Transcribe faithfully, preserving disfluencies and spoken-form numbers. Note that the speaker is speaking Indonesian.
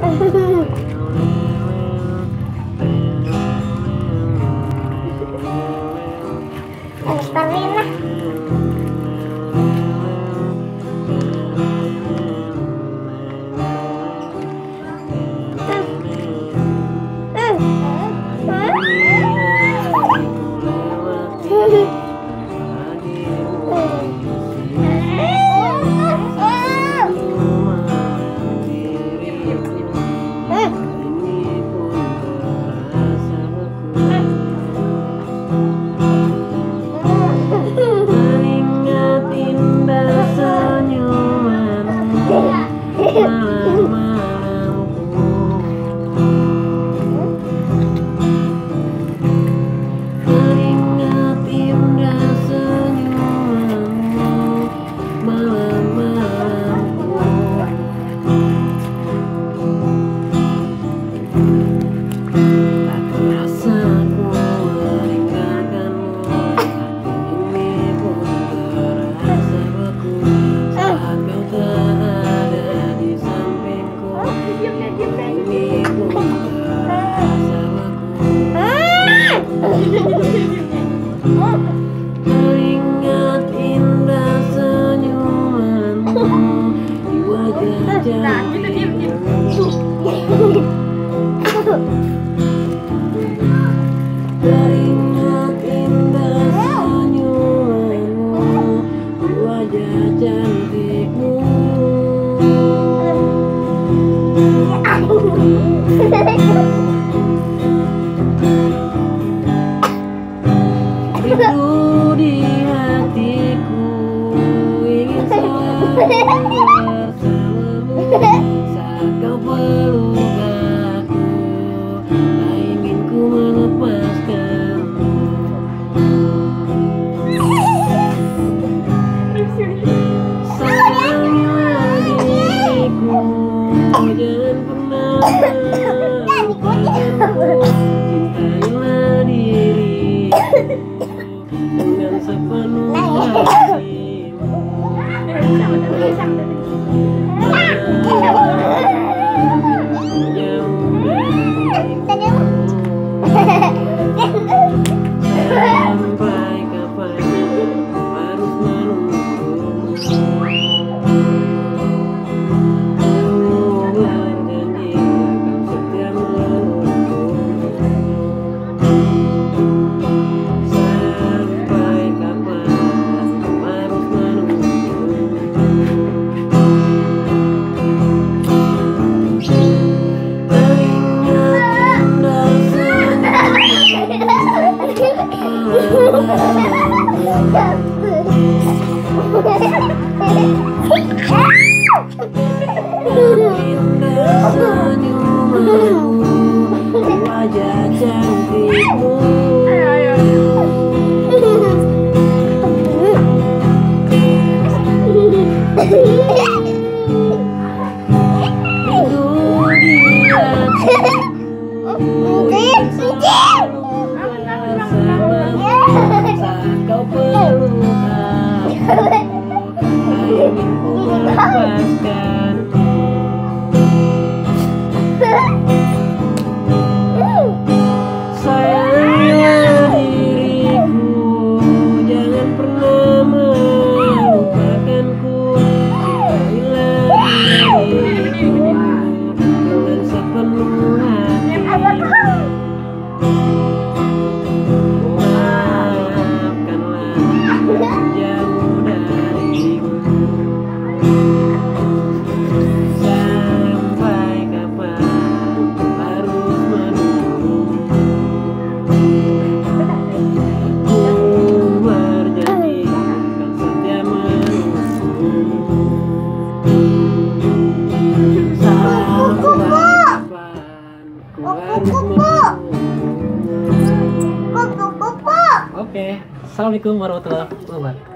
Stamina. Teringat indah senyumanmu di wajah cantikmu. Teringat indah senyumanmu di wajah cantikmu. Rindu di hatiku ingin selalu bersamamu saat kau peluk aku, tak ingin ku melepaskanmu. Sayanglah diriku, jangan pernah melupakanku. Cintailah diriku dengan sepenuh hatimu. Sampai kapan harus menunggumu? Ku berjanji akan setia menunggumu. Sampai kapan harus menunggumu? Teringat indah senyumanmu di wajah cantikmu. Saat kau peluk aku, tak ingin ku melepaskanmu. Sayanglah diriku, jangan pernah melupakanku. Cintailah diriku dengan sepenuh hatimu. Jauh darimu. Sampai kapan harus menunggu? Ku berjanji akan setia menunggu. Sampai kapan ku harus menunggu? Oke, assalamualaikum warahmatullahi wabarakatuh.